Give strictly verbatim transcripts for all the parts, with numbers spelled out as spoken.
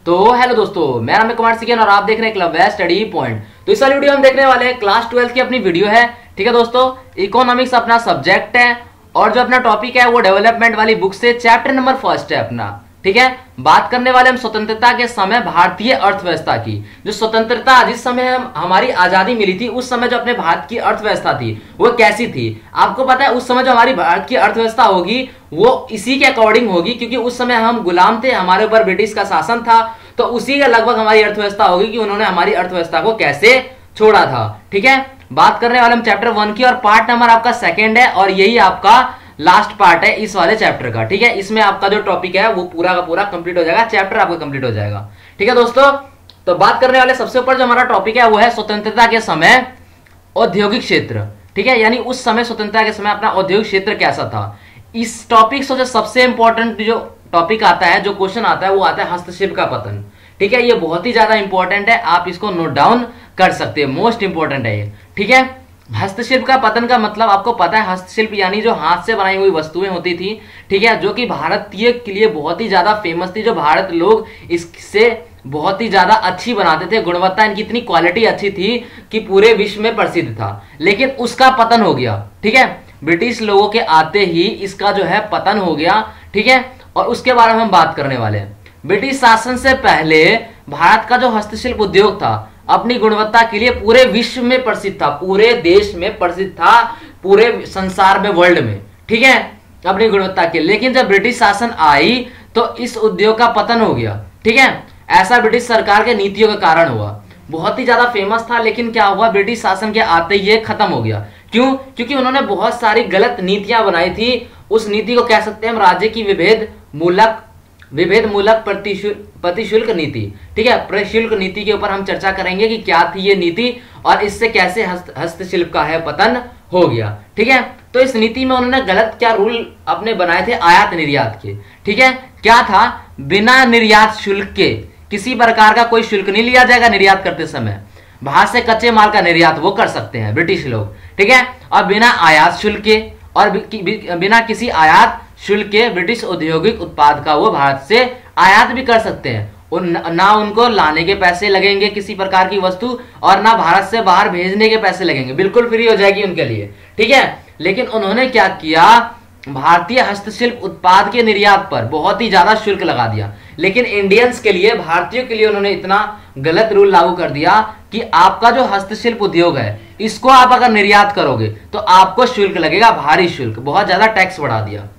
तो हेलो दोस्तों, मेरा नाम है कुमार सिकन और आप देख रहे हैं क्लब वेस्ट स्टडी पॉइंट। तो इस वाली वीडियो हम देखने वाले हैं क्लास ट्वेल्थ की अपनी वीडियो है। ठीक है दोस्तों, इकोनॉमिक्स अपना सब्जेक्ट है और जो अपना टॉपिक है वो डेवलपमेंट वाली बुक से चैप्टर नंबर फर्स्ट है अपना। ठीक है, बात करने वाले हम स्वतंत्रता के समय भारतीय अर्थव्यवस्था की। जो स्वतंत्रता जिस समय हम हमारी आजादी मिली थी उस समय जो अपने भारत की अर्थव्यवस्था थी वो कैसी थी। आपको पता है उस समय जो हमारी भारत की अर्थव्यवस्था होगी वो इसी के अकॉर्डिंग होगी, क्योंकि उस समय हम गुलाम थे, हमारे ऊपर ब्रिटिश का शासन था। तो उसी का लगभग हमारी अर्थव्यवस्था होगी कि उन्होंने हमारी अर्थव्यवस्था को कैसे छोड़ा था। ठीक है, बात करने वाले हम चैप्टर वन की और पार्ट नंबर आपका सेकेंड है और यही आपका लास्ट पार्ट है इस वाले चैप्टर का। ठीक है, इसमें आपका जो टॉपिक है वो पूरा का पूरा कंप्लीट हो जाएगा, चैप्टर आपका कंप्लीट हो जाएगा। ठीक है दोस्तों, तो बात करने वाले सबसे ऊपर जो हमारा टॉपिक है वो है स्वतंत्रता के समय औद्योगिक क्षेत्र। ठीक है, यानी उस समय स्वतंत्रता के समय अपना औद्योगिक क्षेत्र कैसा था। इस टॉपिक से जो सबसे इंपॉर्टेंट जो टॉपिक आता है, जो क्वेश्चन आता है वो आता है हस्तशिल्प का पतन। ठीक है, ये बहुत ही ज्यादा इंपॉर्टेंट है, आप इसको नोट डाउन कर सकते हैं, मोस्ट इंपॉर्टेंट है ये। ठीक है, हस्तशिल्प का पतन का मतलब आपको पता है, हस्तशिल्प यानी जो हाथ से बनाई हुई वस्तुएं होती थी। ठीक है, जो कि भारतीय के लिए बहुत ही ज्यादा फेमस थी, जो भारत लोग इससे बहुत ही ज्यादा अच्छी बनाते थे, गुणवत्ता इनकी इतनी क्वालिटी अच्छी थी कि पूरे विश्व में प्रसिद्ध था। लेकिन उसका पतन हो गया। ठीक है, ब्रिटिश लोगों के आते ही इसका जो है पतन हो गया। ठीक है, और उसके बारे में हम बात करने वाले हैं। ब्रिटिश शासन से पहले भारत का जो हस्तशिल्प उद्योग था अपनी गुणवत्ता के लिए पूरे विश्व में प्रसिद्ध था, पूरे देश में प्रसिद्ध था, पूरे संसार में, वर्ल्ड में। ठीक है, अपनी गुणवत्ता के। लेकिन जब ब्रिटिश शासन आई तो इस उद्योग का पतन हो गया। ठीक है, ऐसा ब्रिटिश सरकार के नीतियों के कारण हुआ। बहुत ही ज्यादा फेमस था, लेकिन क्या हुआ, ब्रिटिश शासन के आते ही ये खत्म हो गया। क्यों? क्योंकि उन्होंने बहुत सारी गलत नीतियां बनाई थी। उस नीति को कह सकते हैं हम राज्य की विभेद मूलक विभेद मूलक प्रतिशुल्क नीति। ठीक है, प्रशुल्क नीति के ऊपर हम चर्चा करेंगे कि क्या थी ये नीति और इससे कैसे हस्त, हस्तशिल्प का है पतन हो गया। ठीक है, तो इस नीति में उन्होंने गलत क्या रूल अपने बनाए थे आयात निर्यात के। ठीक है, क्या था, बिना निर्यात शुल्क के किसी प्रकार का कोई शुल्क नहीं लिया जाएगा निर्यात करते समय। बाहर से कच्चे माल का निर्यात वो कर सकते हैं ब्रिटिश लोग। ठीक है, और बिना आयात शुल्क के और बिना किसी आयात शुल्क के ब्रिटिश औद्योगिक उत्पाद का वो भारत से आयात भी कर सकते हैं। उन, ना उनको लाने के पैसे लगेंगे किसी प्रकार की वस्तु और ना भारत से बाहर भेजने के पैसे लगेंगे, बिल्कुल फ्री हो जाएगी उनके लिए। ठीक है, लेकिन उन्होंने क्या किया, भारतीय हस्तशिल्प उत्पाद के निर्यात पर बहुत ही ज्यादा शुल्क लगा दिया। लेकिन इंडियंस के लिए, भारतीयों के लिए उन्होंने इतना गलत रूल लागू कर दिया कि आपका जो हस्तशिल्प उद्योग है इसको आप अगर निर्यात करोगे तो आपको शुल्क लगेगा, भारी शुल्क, बहुत ज्यादा टैक्स बढ़ा दिया।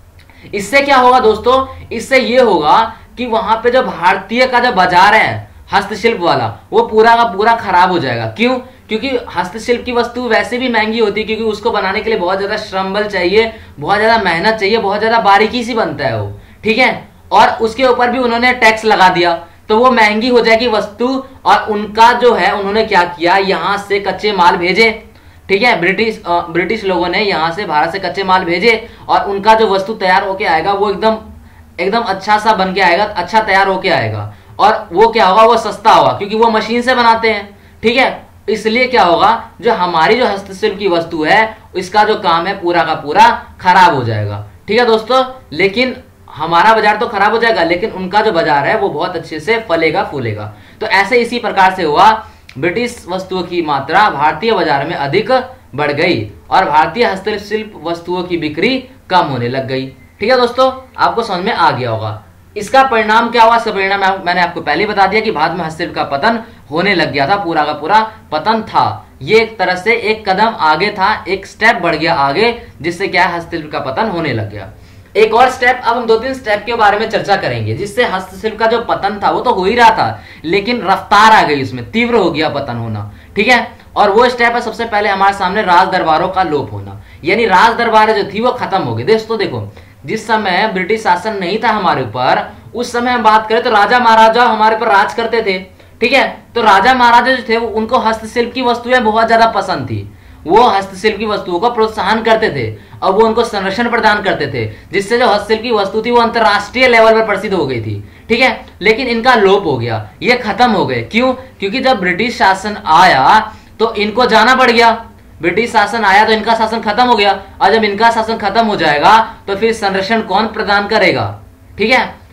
इससे क्या होगा दोस्तों, इससे ये होगा कि वहां पे जो भारतीय का जो बाजार है हस्तशिल्प वाला वो पूरा का पूरा खराब हो जाएगा। क्यों? क्योंकि हस्तशिल्प की वस्तु वैसे भी महंगी होती है, क्योंकि उसको बनाने के लिए बहुत ज्यादा श्रम बल चाहिए, बहुत ज्यादा मेहनत चाहिए, बहुत ज्यादा बारीकी से बनता है वो। ठीक है, और उसके ऊपर भी उन्होंने टैक्स लगा दिया तो वो महंगी हो जाएगी वस्तु। और उनका जो है उन्होंने क्या किया, यहां से कच्चे माल भेजे। ठीक है, ब्रिटिश ब्रिटिश लोगों ने यहां से भारत से कच्चे माल भेजे और उनका जो वस्तु तैयार होके आएगा वो एकदम एकदम अच्छा सा बन के आएगा, अच्छा तैयार होके आएगा। और वो क्या होगा, वो सस्ता होगा, क्योंकि वो मशीन से बनाते हैं। ठीक है, इसलिए क्या होगा, जो हमारी जो हस्तशिल्प की वस्तु है इसका जो काम है पूरा का पूरा खराब हो जाएगा। ठीक है दोस्तों, लेकिन हमारा बाजार तो खराब हो जाएगा, लेकिन उनका जो बाजार है वो बहुत अच्छे से फलेगा फूलेगा। तो ऐसे इसी प्रकार से हुआ, ब्रिटिश वस्तुओं की मात्रा भारतीय बाजार में अधिक बढ़ गई और भारतीय हस्तशिल्प वस्तुओं की बिक्री कम होने लग गई। ठीक है दोस्तों, आपको समझ में आ गया होगा। इसका परिणाम क्या हुआ, इसका परिणाम मैंने आपको पहले बता दिया कि भारत में हस्तशिल्प का पतन होने लग गया था, पूरा का पूरा पतन था। ये एक तरह से एक कदम आगे था, एक स्टेप बढ़ गया आगे, जिससे क्या हस्तशिल्प का पतन होने लग गया। एक और स्टेप, अब हम दो तीन स्टेप के बारे में चर्चा करेंगे जिससे हस्तशिल्प का जो पतन था वो तो हो ही रहा था, लेकिन रफ्तार आ गई, उसमें तीव्र हो गया पतन होना। ठीक है, और वो स्टेप है सबसे पहले हमारे सामने राज दरबारों का लोप होना, यानी राज दरबार जो थी वो खत्म हो गई। दोस्तों देखो, जिस समय ब्रिटिश शासन नहीं था हमारे ऊपर, उस समय हम बात करें तो राजा महाराजा हमारे पर राज करते थे। ठीक है, तो राजा महाराजा जो थे उनको हस्तशिल्प की वस्तुएं बहुत ज्यादा पसंद थी, वो हस्तशिल्प की वस्तुओं को प्रोत्साहन करते थे और वो उनको संरक्षण प्रदान करते थे, जिससे जो हस्तशिल्प की वस्तु थी वो अंतरराष्ट्रीय लेवल पर प्रसिद्ध हो गई थी। ठीक है, लेकिन इनका लोप हो गया, ये खत्म हो गए। क्यों? क्योंकि जब ब्रिटिश शासन आया तो इनको जाना पड़ गया। ब्रिटिश शासन आया तो इनका शासन खत्म हो गया, और जब इनका शासन खत्म हो जाएगा तो फिर संरक्षण कौन प्रदान करेगा? ठीक है,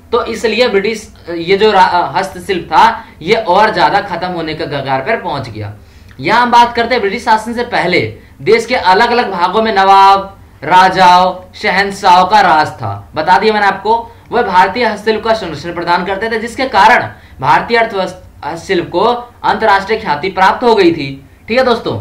तो इसलिए ब्रिटिश ये जो हस्तशिल्प था ये और ज्यादा खत्म होने के कगार पर पहुंच गया। यहां हम बात करते हैं ब्रिटिश शासन से पहले देश के अलग अलग भागों में नवाब, राजाओं, शहंशाहों का राज था। बता दिया मैंने आपको। वह भारतीय हस्तशिल्प का संरक्षण प्रदान करते थे, जिसके कारण भारतीय अर्थव्यवस्था हस्तशिल्प को अंतरराष्ट्रीय ख्याति प्राप्त हो गई थी। ठीक है दोस्तों,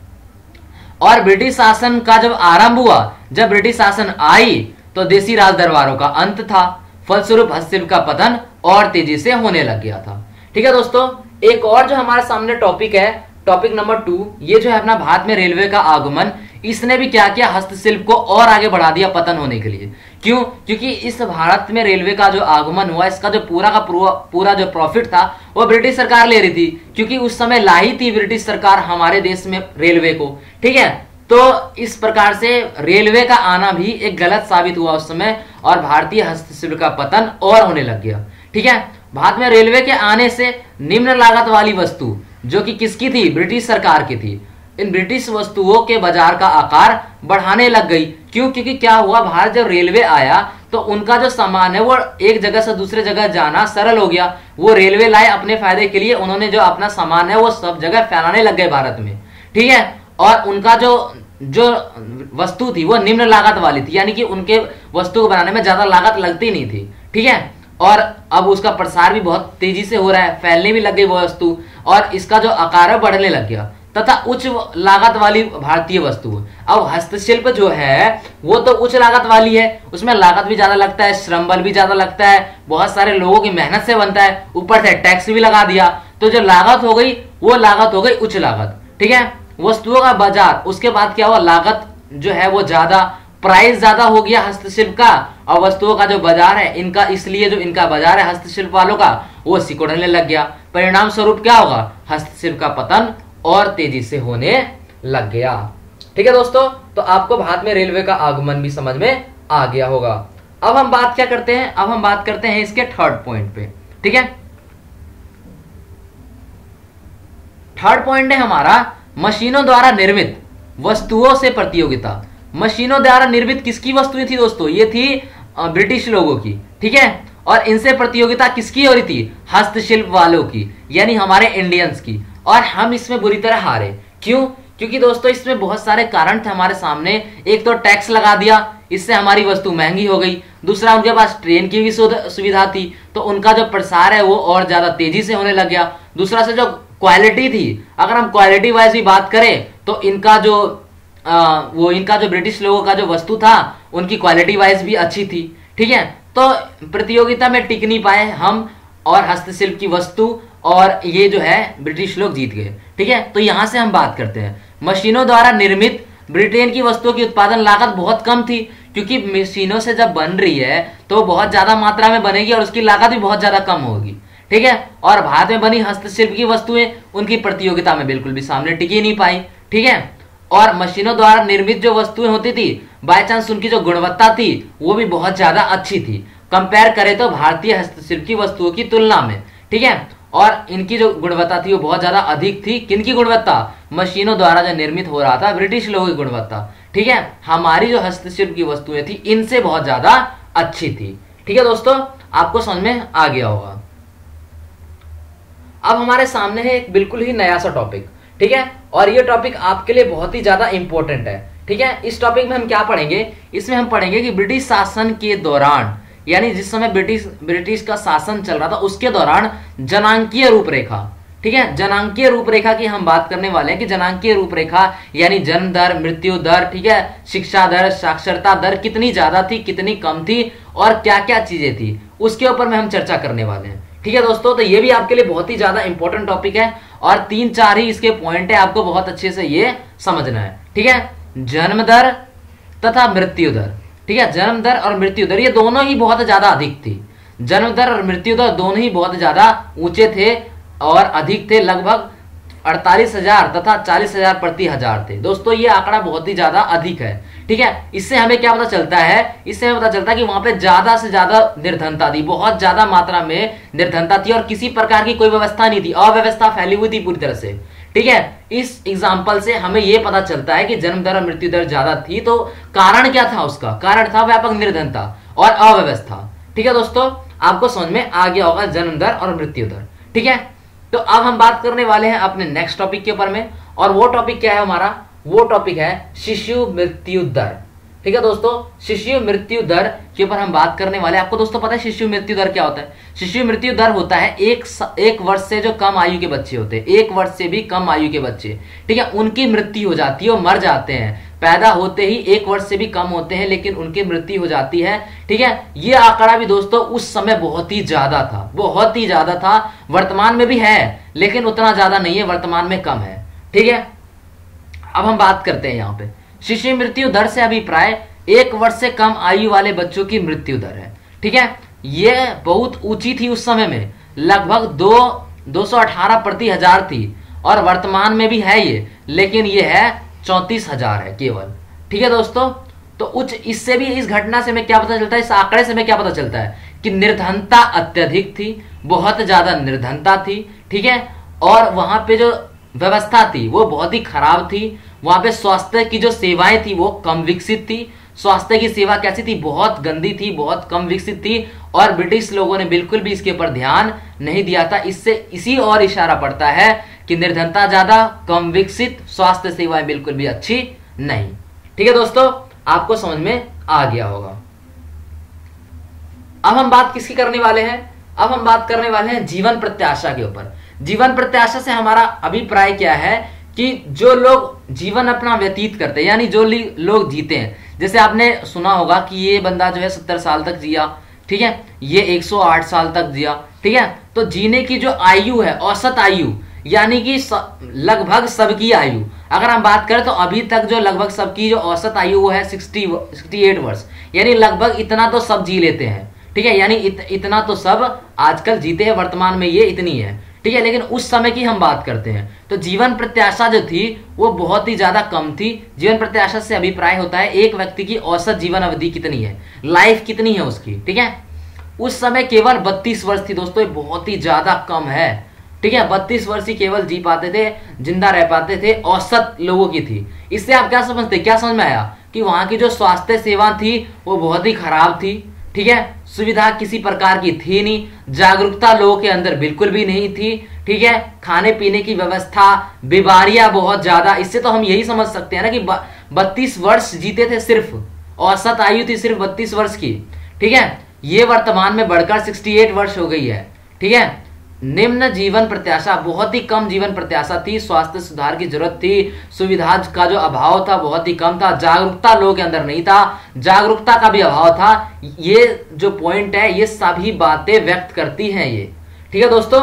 और ब्रिटिश शासन का जब आरंभ हुआ, जब ब्रिटिश शासन आई तो देसी राज दरबारों का अंत था। फलस्वरूप हस्तशिल्प का पतन और तेजी से होने लग गया था। ठीक है दोस्तों, एक और जो हमारे सामने टॉपिक है, टॉपिक नंबर टू, ये जो है अपना भारत में रेलवे का आगमन, इसने भी क्या किया, हस्तशिल्प को और आगे बढ़ा दिया पतन होने के लिए। क्यों? क्योंकि इस भारत में रेलवे का जो आगमन हुआ, इसका जो पूरा का पूरा, पूरा जो प्रॉफिट था वो ब्रिटिश सरकार ले रही थी, क्योंकि उस समय लाई थी ब्रिटिश सरकार हमारे देश में रेलवे को। ठीक है, तो इस प्रकार से रेलवे का आना भी एक गलत साबित हुआ उस समय, और भारतीय हस्तशिल्प का पतन और होने लग गया। ठीक है, भारत में रेलवे के आने से निम्न लागत वाली वस्तु, जो कि किसकी थी, ब्रिटिश सरकार की थी, इन ब्रिटिश वस्तुओं के बाजार का आकार बढ़ाने लग गई। क्यों? क्योंकि क्या हुआ, भारत जब रेलवे आया तो उनका जो सामान है वो एक जगह से दूसरे जगह जाना सरल हो गया। वो रेलवे लाए अपने फायदे के लिए, उन्होंने जो अपना सामान है वो सब जगह फैलाने लग गए भारत में। ठीक है, और उनका जो जो वस्तु थी वो निम्न लागत वाली थी, यानी कि उनके वस्तु को बनाने में ज्यादा लागत लगती नहीं थी। ठीक है, और अब उसका प्रसार भी बहुत तेजी से हो रहा है, फैलने भी लग गई वो वस्तु, और इसका जो आकार है बढ़ने लग गया, तथा उच्च लागत वाली भारतीय वस्तु। अब हस्तशिल्प जो है वो तो उच्च लागत वाली है, उसमें लागत भी ज्यादा लगता है, श्रम बल भी ज्यादा लगता है, बहुत सारे लोगों की मेहनत से बनता है, ऊपर से टैक्स भी लगा दिया, तो जो लागत हो गई वो लागत हो गई उच्च लागत। ठीक है, वस्तुओं का बाजार, उसके बाद क्या हुआ, लागत जो है वो ज्यादा, प्राइस ज्यादा हो गया हस्तशिल्प का, और वस्तुओं का जो बाजार है इनका, इसलिए जो इनका बाजार है हस्तशिल्प वालों का वो सिकुड़ने लग गया। परिणाम स्वरूप क्या होगा, हस्तशिल्प का पतन और तेजी से होने लग गया। ठीक है दोस्तों, तो आपको भारत में रेलवे का आगमन भी समझ में आ गया होगा। अब हम बात क्या करते हैं, अब हम बात करते हैं इसके थर्ड पॉइंट पे। ठीक है, थर्ड पॉइंट है हमारा मशीनों द्वारा निर्मित वस्तुओं से प्रतियोगिता। मशीनों द्वारा निर्मित किसकी वस्तुएं थी दोस्तों, ये थी ब्रिटिश लोगों की। ठीक है, और इनसे प्रतियोगिता किसकी हो रही थी, हस्तशिल्प वालों की, यानी हमारे इंडियंस की, और हम इसमें बुरी तरह हारे। क्यों? क्योंकि दोस्तों इसमें बहुत सारे कारण थे हमारे सामने। एक तो टैक्स लगा दिया, इससे हमारी वस्तु महंगी हो गई। दूसरा, उनके पास ट्रेन की भी सुविधा थी, तो उनका जो प्रसार है वो और ज्यादा तेजी से होने लग गया। दूसरा से जो क्वालिटी थी, अगर हम क्वालिटी वाइज भी बात करें तो इनका जो आ, वो इनका जो ब्रिटिश लोगों का जो वस्तु था उनकी क्वालिटी वाइज भी अच्छी थी। ठीक है, तो प्रतियोगिता में टिक नहीं पाए हम और हस्तशिल्प की वस्तु, और ये जो है ब्रिटिश लोग जीत गए। ठीक है, तो यहां से हम बात करते हैं मशीनों द्वारा निर्मित ब्रिटेन की वस्तुओं की उत्पादन लागत बहुत कम थी, क्योंकि मशीनों से जब बन रही है तो बहुत ज्यादा मात्रा में बनेगी और उसकी लागत भी बहुत ज्यादा कम होगी। ठीक है, और भारत में बनी हस्तशिल्प की वस्तुएं उनकी प्रतियोगिता में बिल्कुल भी सामने टिक ही नहीं पाई। ठीक है, और मशीनों द्वारा निर्मित जो वस्तुएं होती थी, बाय चांस उनकी जो गुणवत्ता थी वो भी बहुत ज्यादा अच्छी थी, कंपेयर करें तो भारतीय हस्तशिल्प की वस्तुओं की तुलना में। ठीक है, और इनकी जो गुणवत्ता थी वो बहुत ज्यादा अधिक थी। किनकी गुणवत्ता, मशीनों द्वारा जो निर्मित हो रहा था ब्रिटिश लोगों की गुणवत्ता। ठीक है, हमारी जो हस्तशिल्प की वस्तुएं थी इनसे बहुत ज्यादा अच्छी थी। ठीक है दोस्तों, आपको समझ में आ गया होगा। अब हमारे सामने है एक बिल्कुल ही नया सा टॉपिक। ठीक है, और ये टॉपिक आपके लिए बहुत ही ज्यादा इंपॉर्टेंट है। ठीक है, इस टॉपिक में हम क्या पढ़ेंगे, इसमें हम पढ़ेंगे कि ब्रिटिश शासन के दौरान, यानी जिस समय ब्रिटिश ब्रिटिश का शासन चल रहा था उसके दौरान जनांकीय रूपरेखा। ठीक है, जनांकीय रूपरेखा की हम बात करने वाले हैं कि जनांकीय रूपरेखा यानी जन्म दर, मृत्यु दर, ठीक है, शिक्षा दर, साक्षरता दर कितनी ज्यादा थी, कितनी कम थी, और क्या क्या चीजें थी, उसके ऊपर में हम चर्चा करने वाले हैं। ठीक है दोस्तों, तो ये भी आपके लिए बहुत ही ज्यादा इंपॉर्टेंट टॉपिक है, और तीन चार ही इसके पॉइंट है, आपको बहुत अच्छे से ये समझना है। ठीक है, जन्म दर तथा मृत्यु दर। ठीक है, जन्म दर और मृत्यु दर ये दोनों ही बहुत ज्यादा अधिक थी। जन्म दर और मृत्यु दर दोनों ही बहुत ज्यादा ऊंचे थे और अधिक थे, लगभग अड़तालीस हजार तथा चालीस हजार प्रति हजार थे। दोस्तों ये आंकड़ा बहुत ही ज्यादा अधिक है। ठीक है, इससे हमें क्या पता चलता है, इससे हमें पता चलता है कि वहां पे ज्यादा से ज्यादा निर्धनता थी, बहुत ज्यादा मात्रा में निर्धनता थी, और किसी प्रकार की कोई व्यवस्था नहीं थी, अव्यवस्था फैली हुई थी पूरी तरह से। ठीक है, इस एग्जाम्पल से हमें यह पता चलता है कि जन्म दर और मृत्यु दर ज्यादा थी, तो कारण क्या था, उसका कारण था व्यापक निर्धनता और अव्यवस्था। ठीक है दोस्तों, आपको समझ में आ गया होगा जन्म दर और मृत्यु दर। ठीक है, तो अब हम बात करने वाले हैं अपने नेक्स्ट टॉपिक के ऊपर में, और वो टॉपिक क्या है हमारा, वो टॉपिक है शिशु मृत्यु दर। ठीक है दोस्तों, शिशु मृत्यु दर के ऊपर हम बात करने वाले हैं। आपको दोस्तों पता है शिशु मृत्यु दर क्या होता है? शिशु मृत्यु दर होता है एक एक वर्ष से जो कम आयु के बच्चे होते हैं, एक वर्ष से भी कम आयु के बच्चे, ठीक है, उनकी मृत्यु हो जाती है, वो मर जाते हैं पैदा होते ही, एक वर्ष से भी कम होते हैं लेकिन उनकी मृत्यु हो जाती है। ठीक है, ये आंकड़ा भी दोस्तों उस समय बहुत ही ज्यादा था, बहुत ही ज्यादा था। वर्तमान में भी है लेकिन उतना ज्यादा नहीं है, वर्तमान में कम है। ठीक है, अब हम बात करते हैं यहाँ पे शिशु मृत्यु दर से अभिप्राय एक वर्ष से कम आयु वाले बच्चों की मृत्यु दर है। ठीक है, यह बहुत ऊंची थी उस समय में, लगभग दो दो सौ अठारह प्रति हजार थी, और वर्तमान में भी है ये, लेकिन ये है चौंतीस हजार है केवल। ठीक है दोस्तों, तो उच्च इससे भी, इस घटना से हमें क्या पता चलता है, इस आंकड़े से हमें क्या पता चलता है कि निर्धनता अत्यधिक थी, बहुत ज्यादा निर्धनता थी। ठीक है, और वहां पे जो व्यवस्था थी वो बहुत ही खराब थी, वहां पे स्वास्थ्य की जो सेवाएं थी वो कम विकसित थी। स्वास्थ्य की सेवा कैसी थी, बहुत गंदी थी, बहुत कम विकसित थी, और ब्रिटिश लोगों ने बिल्कुल भी इसके ऊपर ध्यान नहीं दिया था। इससे इसी और इशारा पड़ता है कि निर्धनता ज्यादा, कम विकसित, स्वास्थ्य सेवाएं बिल्कुल भी अच्छी नहीं। ठीक है दोस्तों, आपको समझ में आ गया होगा। अब हम बात किसकी करने वाले हैं, अब हम बात करने वाले हैं जीवन प्रत्याशा के ऊपर। जीवन प्रत्याशा से हमारा अभिप्राय क्या है कि जो लोग जीवन अपना व्यतीत करते हैं, यानी जो लोग जीते हैं, जैसे आपने सुना होगा कि ये बंदा जो है सत्तर साल तक जिया, ठीक है, ये एक सौ आठ साल तक जिया। ठीक है, तो जीने की जो आयु है, औसत आयु, यानी कि लगभग सबकी आयु, अगर हम बात करें तो अभी तक जो लगभग सबकी जो औसत आयु वो है सिक्सटी सिक्सटी एट वर्ष, यानी लगभग इतना तो सब जी लेते हैं। ठीक है, यानी इत, इतना तो सब आजकल जीते हैं, वर्तमान में ये इतनी है। ठीक है, लेकिन उस समय की हम बात करते हैं तो जीवन प्रत्याशा जो थी वो बहुत ही ज्यादा कम थी। जीवन प्रत्याशा से अभिप्राय होता है एक व्यक्ति की औसत जीवन अवधि कितनी है, लाइफ कितनी है उसकी। ठीक है, उस समय केवल बत्तीस वर्ष थी दोस्तों, ये बहुत ही ज्यादा कम है। ठीक है, बत्तीस वर्ष ही केवल जी पाते थे, जिंदा रह पाते थे, औसत लोगों की थी। इससे आप क्या समझते, क्या समझ में आया कि वहां की जो स्वास्थ्य सेवा थी वो बहुत ही खराब थी। ठीक है, सुविधा किसी प्रकार की थी नहीं, जागरूकता लोगों के अंदर बिल्कुल भी नहीं थी। ठीक है, खाने पीने की व्यवस्था, बीमारियां बहुत ज्यादा। इससे तो हम यही समझ सकते हैं ना कि बत्तीस वर्ष जीते थे, सिर्फ औसत आयु थी सिर्फ बत्तीस वर्ष की। ठीक है, ये वर्तमान में बढ़कर अड़सठ वर्ष हो गई है। ठीक है, निम्न जीवन प्रत्याशा, बहुत ही कम जीवन प्रत्याशा थी, स्वास्थ्य सुधार की जरूरत थी, सुविधा का जो अभाव था बहुत ही कम था, जागरूकता लोगों के अंदर नहीं था, जागरूकता का भी अभाव था। ये जो पॉइंट है ये सभी बातें व्यक्त करती हैं ये। ठीक है दोस्तों,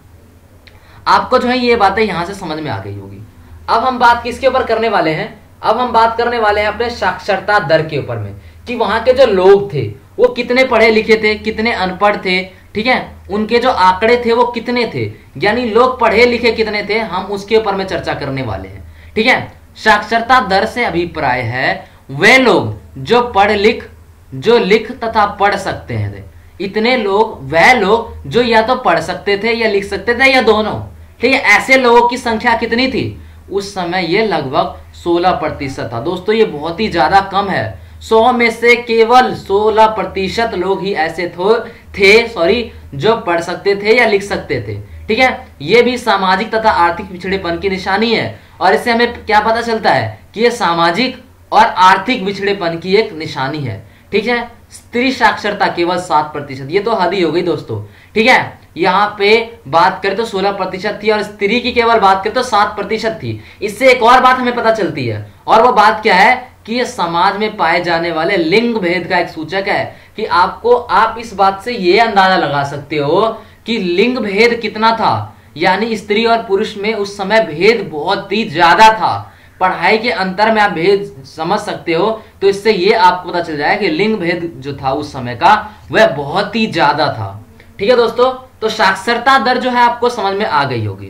आपको जो है ये बातें यहां से समझ में आ गई होगी। अब हम बात किसके ऊपर करने वाले हैं, अब हम बात करने वाले हैं अपने साक्षरता दर के ऊपर में, कि वहां के जो लोग थे वो कितने पढ़े लिखे थे, कितने अनपढ़ थे। ठीक है, उनके जो आंकड़े थे वो कितने थे, यानी लोग पढ़े लिखे कितने थे, हम उसके ऊपर में चर्चा करने वाले हैं। ठीक है, साक्षरता दर से अभिप्राय है वे लोग जो पढ़ लिख जो लिख तथा पढ़ सकते हैं, इतने लोग, वह लोग जो या तो पढ़ सकते थे या लिख सकते थे या दोनों। ठीक है, ऐसे लोगों की संख्या कितनी थी उस समय, ये लगभग सोलह प्रतिशत था। दोस्तों ये बहुत ही ज्यादा कम है, सौ में से केवल सोलह प्रतिशत लोग ही ऐसे थे सॉरी जो पढ़ सकते थे या लिख सकते थे। ठीक है, ये भी सामाजिक तथा आर्थिक पिछड़ेपन की निशानी है, और इससे हमें क्या पता चलता है कि ये सामाजिक और आर्थिक पिछड़ेपन की एक निशानी है। ठीक है, स्त्री साक्षरता केवल सात प्रतिशत, ये तो हद ही हो गई दोस्तों। ठीक है, यहाँ पे बात करें तो सोलह प्रतिशत थी और स्त्री की केवल बात करें तो सात प्रतिशत थी। इससे एक और बात हमें पता चलती है, और वो बात क्या है कि ये समाज में पाए जाने वाले लिंग भेद का एक सूचक है, कि आपको आप इस बात से ये अंदाजा लगा सकते हो कि लिंग भेद कितना था, यानी स्त्री और पुरुष में उस समय भेद बहुत ही ज्यादा था। पढ़ाई के अंतर में आप भेद समझ सकते हो, तो इससे ये आपको पता चल जाए कि लिंग भेद जो था उस समय का वह बहुत ही ज्यादा था। ठीक है दोस्तों, तो साक्षरता दर जो है आपको समझ में आ गई होगी।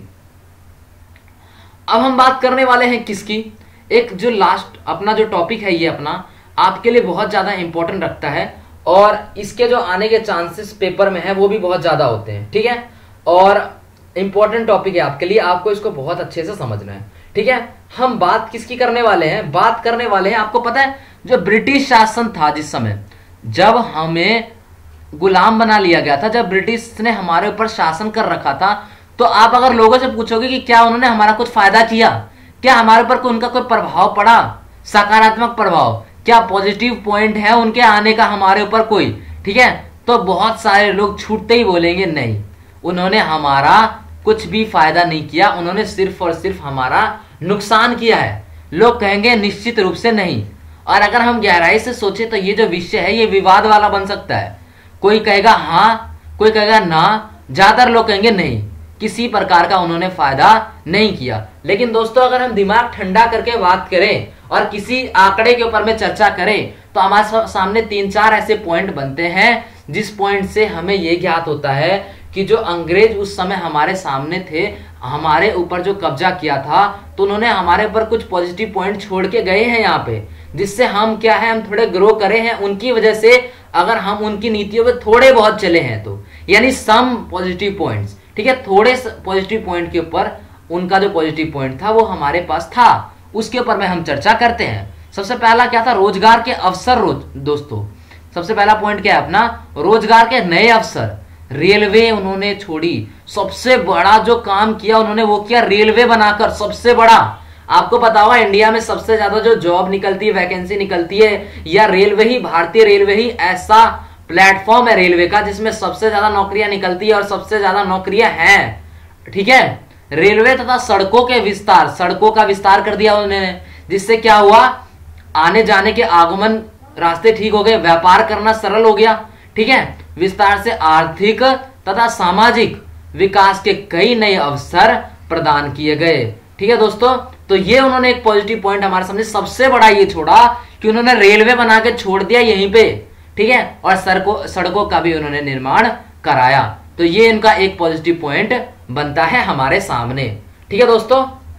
अब हम बात करने वाले हैं किसकी, एक जो लास्ट अपना जो टॉपिक है ये अपना आपके लिए बहुत ज्यादा इंपॉर्टेंट रखता है, और इसके जो आने के चांसेस पेपर में है वो भी बहुत ज्यादा होते हैं। ठीक है, और इंपॉर्टेंट टॉपिक है आपके लिए, आपको इसको बहुत अच्छे से समझना है। ठीक है, हम बात किसकी करने वाले हैं, बात करने वाले हैं, आपको पता है जो ब्रिटिश शासन था जिस समय, जब हमें गुलाम बना लिया गया था, जब ब्रिटिश ने हमारे ऊपर शासन कर रखा था, तो आप अगर लोगों से पूछोगे कि क्या उन्होंने हमारा कुछ फायदा किया, क्या हमारे ऊपर कोई उनका कोई प्रभाव पड़ा, सकारात्मक प्रभाव, क्या पॉजिटिव पॉइंट है उनके आने का हमारे ऊपर कोई, ठीक है, तो बहुत सारे लोग छूटते ही बोलेंगे नहीं, उन्होंने हमारा कुछ भी फायदा नहीं किया, उन्होंने सिर्फ और सिर्फ हमारा नुकसान किया है। लोग कहेंगे निश्चित रूप से नहीं। और अगर हम गहराई से सोचे तो ये जो विषय है ये विवाद वाला बन सकता है। कोई कहेगा हाँ, कोई कहेगा ना, ज्यादातर लोग कहेंगे नहीं, किसी प्रकार का उन्होंने फायदा नहीं किया। लेकिन दोस्तों अगर हम दिमाग ठंडा करके बात करें और किसी आंकड़े के ऊपर में चर्चा करें तो हमारे सामने तीन चार ऐसे पॉइंट बनते हैं जिस पॉइंट से हमें यह ज्ञात होता है कि जो अंग्रेज उस समय हमारे सामने थे, हमारे ऊपर जो कब्जा किया था, तो उन्होंने हमारे ऊपर कुछ पॉजिटिव पॉइंट छोड़ के गए हैं यहाँ पे, जिससे हम क्या है, हम थोड़े ग्रो करे हैं उनकी वजह से। अगर हम उनकी नीतियों पे थोड़े बहुत चले हैं तो, यानी सम पॉजिटिव पॉइंट्स, ठीक है, थोड़े पॉजिटिव पॉइंट के ऊपर उनका जो पॉजिटिव पॉइंट था वो हमारे पास था, उसके ऊपर में हम चर्चा करते हैं। सबसे पहला क्या था, रोजगार के अवसर। रोज दोस्तों सबसे पहला पॉइंट क्या है अपना, रोजगार के नए अवसर। रेलवे उन्होंने छोड़ी, सबसे बड़ा जो काम किया उन्होंने वो किया रेलवे बनाकर, सबसे बड़ा। आपको पता होगा इंडिया में सबसे ज्यादा जो जॉब निकलती है, वैकेंसी निकलती है, या रेलवे ही, भारतीय रेलवे ही ऐसा प्लेटफॉर्म है रेलवे का जिसमें सबसे ज्यादा नौकरियां निकलती है और सबसे ज्यादा नौकरियां हैं, ठीक है। रेलवे तथा सड़कों के विस्तार, सड़कों का विस्तार कर दिया उन्होंने, जिससे क्या हुआ, आने जाने के आगमन रास्ते ठीक हो गए, व्यापार करना सरल हो गया, ठीक है। विस्तार से आर्थिक तथा सामाजिक विकास के कई नए अवसर प्रदान किए गए, ठीक है दोस्तों। तो ये उन्होंने एक पॉजिटिव पॉइंट हमारे सामने सबसे बड़ा ये छोड़ा कि उन्होंने रेलवे बना के छोड़ दिया यहीं पे, ठीक है, और सड़कों सड़कों का भी उन्होंने निर्माण कराया। तो ये इनका एक पॉजिटिव पॉइंट बनता है हमारे सामने, ठीक है दोस्तों।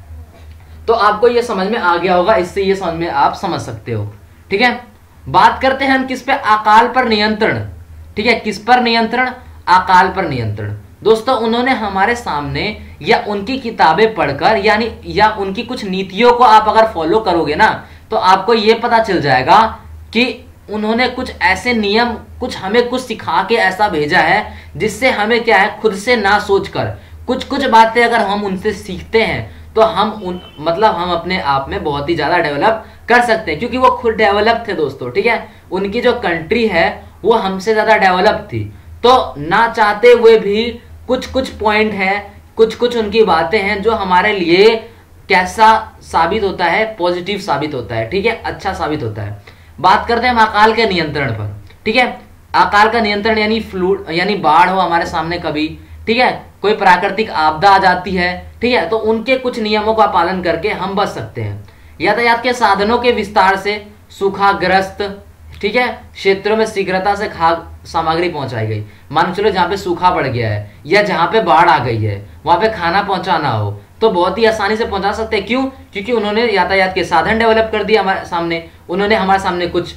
तो आपको ये समझ में आ गया होगा, इससे ये समझ में आप समझ सकते हो, ठीक है। बात करते हैं हम किस पे, अकाल पर नियंत्रण, ठीक है। किस पर नियंत्रण, अकाल पर नियंत्रण। दोस्तों उन्होंने हमारे सामने, या उनकी किताबें पढ़कर, यानी या उनकी कुछ नीतियों को आप अगर फॉलो करोगे ना तो आपको यह पता चल जाएगा कि उन्होंने कुछ ऐसे नियम, कुछ हमें कुछ सिखा के ऐसा भेजा है जिससे हमें क्या है, खुद से ना सोचकर कुछ कुछ बातें अगर हम उनसे सीखते हैं तो हम उन मतलब हम अपने आप में बहुत ही ज्यादा डेवलप कर सकते हैं, क्योंकि वो खुद डेवलप थे दोस्तों, ठीक है। उनकी जो कंट्री है वो हमसे ज्यादा डेवलप थी, तो ना चाहते हुए भी कुछ कुछ पॉइंट है, कुछ कुछ उनकी बातें हैं जो हमारे लिए कैसा साबित होता है, पॉजिटिव साबित होता है, ठीक है, अच्छा साबित होता है। बात करते हैं हम अकाल के नियंत्रण पर, ठीक है। अकाल का नियंत्रण यानी फ्लूड, यानी बाढ़ हो हमारे सामने कभी, ठीक है, कोई प्राकृतिक आपदा आ जाती है, ठीक है, तो उनके कुछ नियमों का पालन करके हम बच सकते हैं। यातायात के साधनों के विस्तार से सूखाग्रस्त, ठीक है, क्षेत्रों में शीघ्रता से खाद्य सामग्री पहुंचाई गई। मान चलो जहां पे सूखा पड़ गया है या जहां पे बाढ़ आ गई है वहां पे खाना पहुंचाना हो तो बहुत ही आसानी से पहुंचा सकते हैं। क्यों? क्योंकि उन्होंने यातायात के साधन डेवलप कर दिया हमारे सामने, उन्होंने हमारे सामने कुछ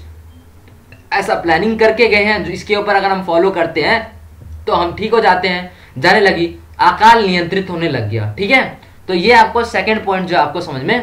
ऐसा प्लानिंग करके गए हैं इसके ऊपर अगर हम फॉलो करते हैं तो हम ठीक हो जाते हैं। जाने लगी, अकाल नियंत्रित होने लग गया, ठीक है। तो ये आपको सेकंड पॉइंट जो आपको समझ में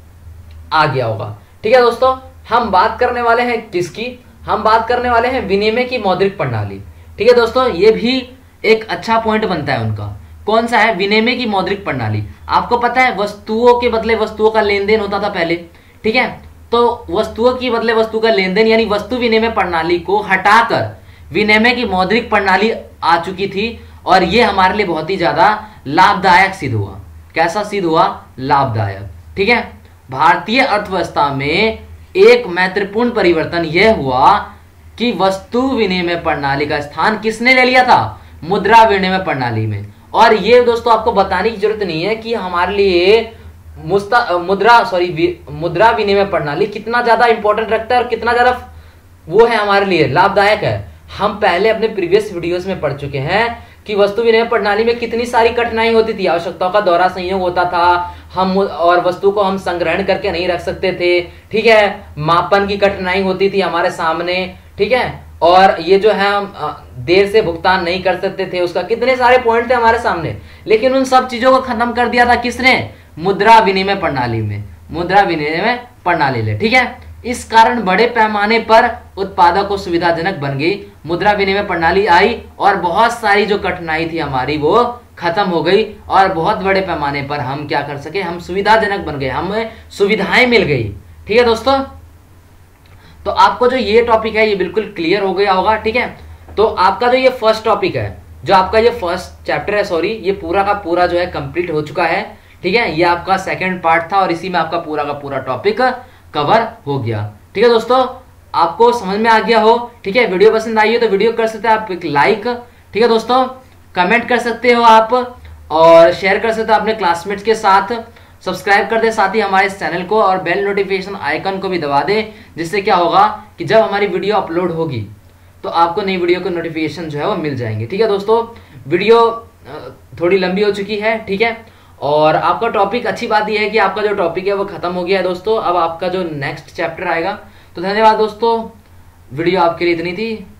आ गया होगा, ठीक है दोस्तों। हम बात करने वाले हैं किसकी, हम बात करने वाले हैं विनिमय की मौद्रिक प्रणाली, ठीक है दोस्तों। ये भी एक अच्छा पॉइंट बनता है उनका। कौन सा है? विनिमय की मौद्रिक प्रणाली। आपको पता है वस्तुओं के बदले वस्तुओं का लेन देन होता था पहले, ठीक है। तो वस्तुओं की बदले वस्तु का लेन देन यानी वस्तु विनिमय प्रणाली को हटाकर विनिमय की मौद्रिक प्रणाली आ चुकी थी और ये हमारे लिए बहुत ही ज्यादा लाभदायक सिद्ध हुआ। कैसा सिद्ध हुआ? लाभदायक, ठीक है। भारतीय अर्थव्यवस्था में एक महत्वपूर्ण परिवर्तन यह हुआ कि वस्तु विनिमय प्रणाली का स्थान किसने ले लिया था? मुद्रा विनिमय प्रणाली में। और ये दोस्तों आपको बताने की जरूरत नहीं है कि हमारे लिए मुस्ता मुद्रा सॉरी मुद्रा विनिमय प्रणाली कितना ज्यादा इंपॉर्टेंट रखता है और कितना ज्यादा वो है हमारे लिए लाभदायक है। हम पहले अपने प्रीवियस वीडियोस में पढ़ चुके हैं कि वस्तु विनिमय प्रणाली में कितनी सारी कठिनाई होती थी। आवश्यकताओं का दौरा संयोग होता था, हम और वस्तु को हम संग्रहण करके नहीं रख सकते थे, ठीक है। मापन की कठिनाई होती थी हमारे सामने, ठीक है। और ये जो है हम देर से भुगतान नहीं कर सकते थे, उसका कितने सारे पॉइंट थे हमारे सामने। लेकिन उन सब चीजों को खत्म कर दिया था किसने? मुद्रा विनिमय प्रणाली में, मुद्रा विनिमय प्रणाली ले, ठीक है। इस कारण बड़े पैमाने पर उत्पादक को सुविधाजनक बन गई, मुद्रा विनिमय प्रणाली आई और बहुत सारी जो कठिनाई थी हमारी वो खत्म हो गई और बहुत बड़े पैमाने पर हम क्या कर सके, हम सुविधाजनक बन गए, हमें सुविधाएं मिल गई। ठीक है दोस्तों, तो आपको जो ये टॉपिक है ये बिल्कुल क्लियर हो गया होगा। ठीक है, तो आपका जो ये फर्स्ट टॉपिक है, जो आपका ये फर्स्ट चैप्टर है, सॉरी, ये पूरा का पूरा जो है कंप्लीट हो चुका है। ठीक है, ये आपका सेकंड पार्ट था और इसी में आपका पूरा का पूरा टॉपिक कवर हो गया। ठीक है दोस्तों, आपको समझ में आ गया हो। ठीक है, वीडियो पसंद आई हो तो वीडियो कर सकते हैं आप एक लाइक। ठीक है दोस्तों, कमेंट कर सकते हो आप और शेयर कर सकते हो अपने क्लासमेट्स के साथ। सब्सक्राइब कर दे साथ ही हमारे इस चैनल को और बेल नोटिफिकेशन आइकन को भी दबा दे, जिससे क्या होगा कि जब हमारी वीडियो अपलोड होगी तो आपको नई वीडियो को नोटिफिकेशन जो है वो मिल जाएंगे। ठीक है दोस्तों, वीडियो थोड़ी लंबी हो चुकी है। ठीक है, और आपका टॉपिक, अच्छी बात यह है कि आपका जो टॉपिक है वो खत्म हो गया है दोस्तों। अब आपका जो नेक्स्ट चैप्टर आएगा। तो धन्यवाद दोस्तों, वीडियो आपके लिए इतनी थी।